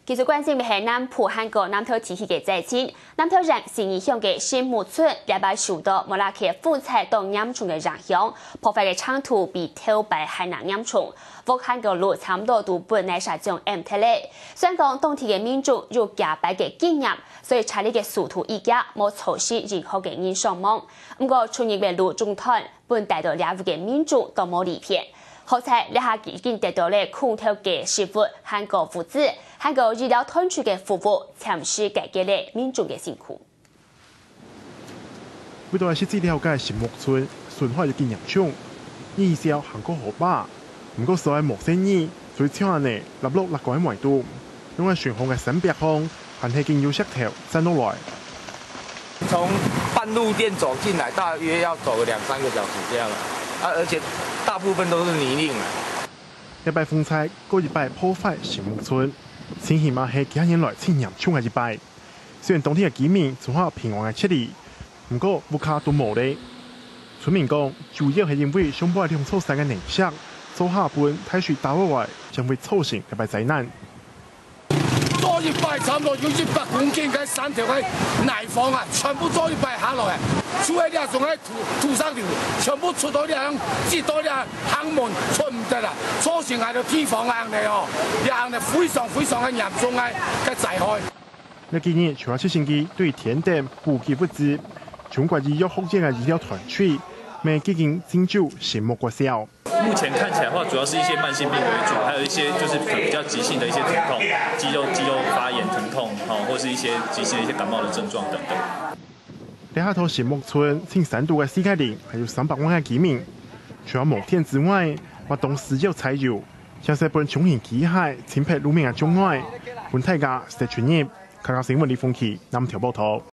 繼續關心嘅係南浦韓國南投地區嘅災情，南投縣是影響嘅新木村禮拜受到莫拉克風災等嚴重嘅影響，破壞嘅程度比頭擺還難嚴重。福韓國路差唔多都本來係種 M 體咧，雖然講當地嘅民眾有加倍嘅經驗，所以查理嘅速度依家冇造成任何嘅影響網。不過村入嘅路中斷，本帶到兩戶嘅民眾都冇離片。好彩，呢下已經得到了空調嘅師傅、韓國物資、韓國醫療團隊嘅服務，暫時解決了民眾嘅辛苦。 為到實際了解新木村損壞嘅嚴重，醫療韓國好吧，不過所謂冇生意，所以搶呢立落樂觀維度，用嚟巡航嘅300項，還係經由石頭山落來。 從半路店走進來，大約要走2-3個小時這樣而且大部分都是泥濘啊！ 禮拜風災過禮拜破壞新木村，情形嘛係幾年來最嚴重嘅禮拜。雖然當天嘅居民做好平安嘅撤離，不過屋卡都冇咧。村民講，主要係因為上坡兩座山嘅泥石做下半太水打落來，將會造成禮拜災難。 左一擺差唔多有100公斤嘅3條嘅泥房啊，全部左一擺下落嚟。出喺啲仲喺土上條，全部出到啲接到啲坑門出唔得啦，造成喺度天房硬嚟哦，硬嚟非常嘅嚴重嘅災害。 呢幾年除咗7星期對田等補給物資，中國醫藥福建嘅醫療團隊未幾經拯救新木國小。 目前看起來的話，主要是一些慢性病為主，還有一些就是比較急性的一些疼痛，肌肉發炎疼痛，或是一些急性的一些感冒的症狀等等。 呢下頭新木村近3度嘅世界林，還有300萬嘅居民，除咗無電之外，活動需要柴油，像是本重型機械、清潔路面嘅障礙，本大家實專業。看到新聞李鳳琪南條報道。